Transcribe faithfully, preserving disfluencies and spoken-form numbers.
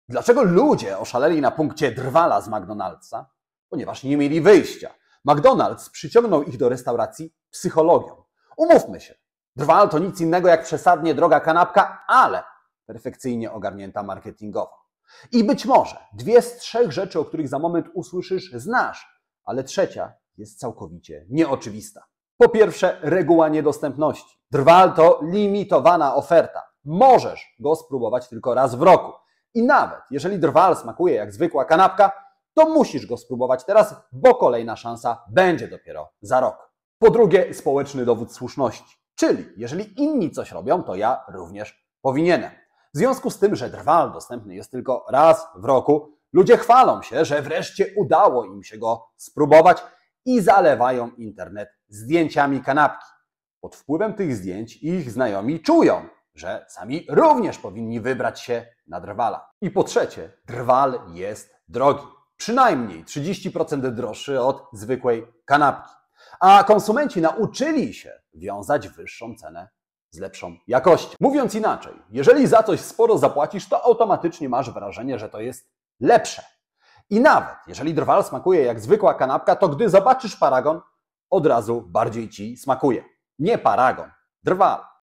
Dlaczego ludzie oszaleli na punkcie drwala z McDonald'sa? Ponieważ nie mieli wyjścia. McDonald's przyciągnął ich do restauracji psychologią. Umówmy się, drwal to nic innego jak przesadnie droga kanapka, ale perfekcyjnie ogarnięta marketingowo. I być może dwie z trzech rzeczy, o których za moment usłyszysz, znasz, ale trzecia jest całkowicie nieoczywista. Po pierwsze, reguła niedostępności. Drwal to limitowana oferta. Możesz go spróbować tylko raz w roku. I nawet jeżeli drwal smakuje jak zwykła kanapka, to musisz go spróbować teraz, bo kolejna szansa będzie dopiero za rok. Po drugie, społeczny dowód słuszności. Czyli jeżeli inni coś robią, to ja również powinienem. W związku z tym, że drwal dostępny jest tylko raz w roku, ludzie chwalą się, że wreszcie udało im się go spróbować i zalewają internet zdjęciami kanapki. Pod wpływem tych zdjęć ich znajomi czują, że sami również powinni wybrać się na drwala. I po trzecie, drwal jest drogi. Przynajmniej trzydzieści procent droższy od zwykłej kanapki. A konsumenci nauczyli się wiązać wyższą cenę z lepszą jakością. Mówiąc inaczej, jeżeli za coś sporo zapłacisz, to automatycznie masz wrażenie, że to jest lepsze. I nawet jeżeli drwal smakuje jak zwykła kanapka, to gdy zobaczysz paragon, od razu bardziej Ci smakuje. Nie paragon, drwal.